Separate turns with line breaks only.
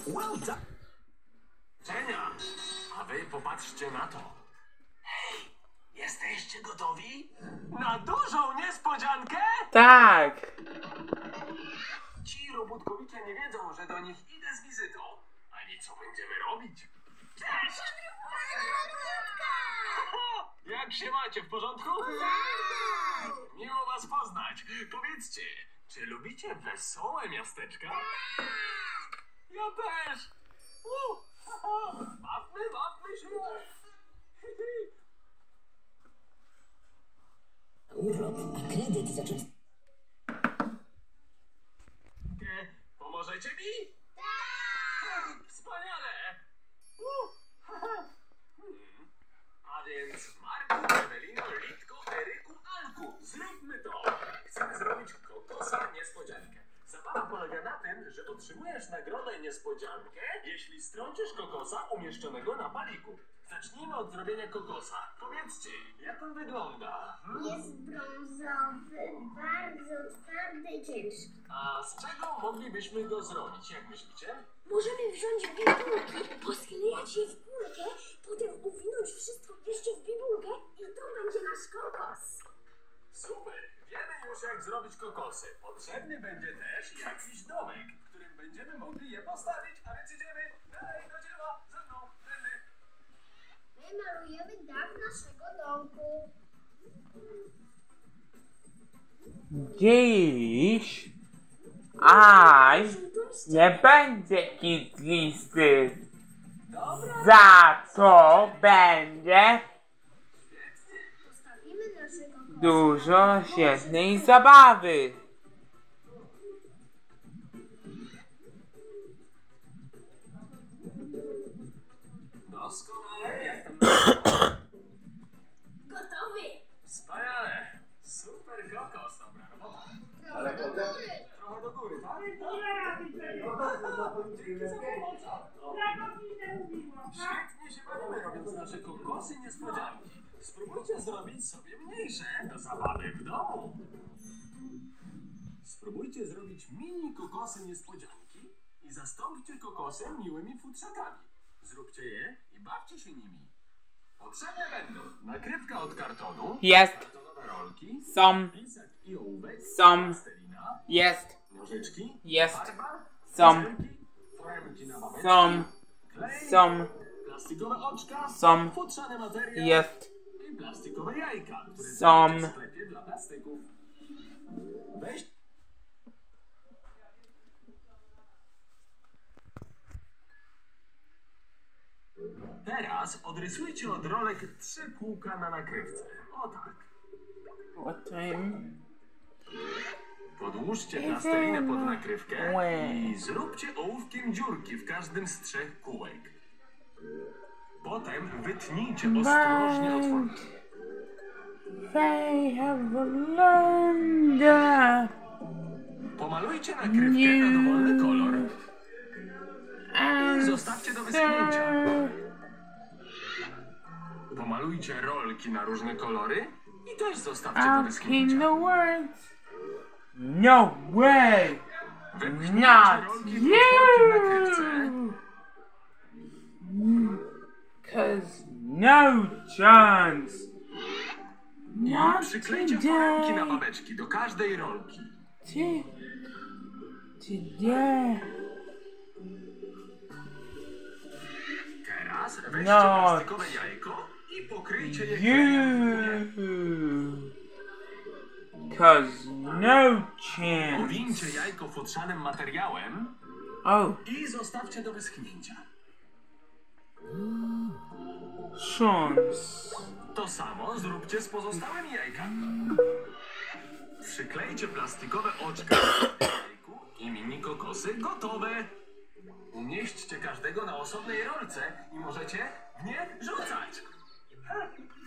Well done. Cienia, a wy popatrzcie na to. Hej, jesteście gotowi? Na dużą niespodziankę?
Tak.
Ci robótkowicze nie wiedzą, że do nich idę z wizytą. Ani co będziemy robić. Cześć! Jak się macie, w porządku? Miło was poznać. Powiedzcie, czy lubicie wesołe miasteczka? Ja też. Bawmy się.
Urlop, a kredyt zacząć...
Pomożecie mi? Tak! Wspaniale! A więc Marku, Ewelino, Litko, Eryku, Alku, zróbmy to! Chcemy zrobić kokosa niespodziankę. Zabawa polega na tym, że otrzymujesz nagrodę niespodziankę, jeśli strącisz kokosa umieszczonego na paliku. Zacznijmy od zrobienia kokosa. Powiedzcie, jak on wygląda?
Jest brązowy, bardzo twardy i ciężki.
A z czego moglibyśmy go zrobić, jak myślicie?
Możemy wziąć bibułki, posklejać je w kulkę, potem uwinąć wszystko jeszcze w bibułkę i to będzie nasz kokos.
Super! Wiemy już, jak zrobić kokosy. Potrzebny będzie też jakiś domek, w którym będziemy mogli je postawić, a więc idziemy dalej do dzieła. Ze mną, tędy.
My malujemy dach naszego domku.
Dziś Aj nie będzie kitlisty. Za co będzie
Postawimy naszego kokosa.
dużo świetnej zabawy.
Doskonale, jak tam
Gotowy.
Wspaniale! Super kokos, dobra robota.
Ale do góry.
Trochę do góry, tak? Dzięki za pomoc. Świetnie się bawimy, robiąc nasze kokosy niespodzianki. Spróbujcie zrobić sobie mniejsze do zabawy w domu. Spróbujcie zrobić mini kokosy niespodzianki i zastąpcie kokosem miłymi futrzakami. Zróbcie je i bawcie się nimi. Potrzebne będą nakrywka od kartonu,
Jest,
kartonowe rolki,
są,
pisak i ołówek,
są,
plastelina,
jest,
nożyczki,
jest,
farba,
są,
pędzelki, foremki na babeczki,
są,
klej,
są,
plastikowe oczka,
są,
futrzany materiał
jest,
i plastikowe jajka, które
są.
znajdziecie w sklepie dla plastyków. Weź Teraz odrysujcie od rolek 3 kółka na nakrywce. O tak.
Potem
Podłóżcie plastelinę pod nakrywkę i zróbcie ołówkiem dziurki w każdym z 3 kółek. Potem wytnijcie ostrożnie otwory.
they have learned
Pomalujcie nakrywkę na dowolny kolor i zostawcie do wyschnięcia. Pomalujcie rolki na różne kolory i też zostawcie do
out in
wyschnięcia.
the words. No way!
Wypchnijcie
Not
rolki w otworki w nakrywce.
you! 'Cause no chance! Not
Przyklejcie foremki na
today!
babeczki do każdej rolki.
Today!
Teraz weźcie
No.
plastikowe jajko i pokryjcie je klejem w dnie.
You! 'Cause no chance!
Owincie jajko futrzanym materiałem
Oh,
i zostawcie do wyschnięcia.
chance!
To samo zróbcie z pozostałymi jajkami. Przyklejcie plastikowe oczka do jajku i mini kokosy gotowe. Umieśćcie każdego na osobnej rolce i możecie w nie rzucać.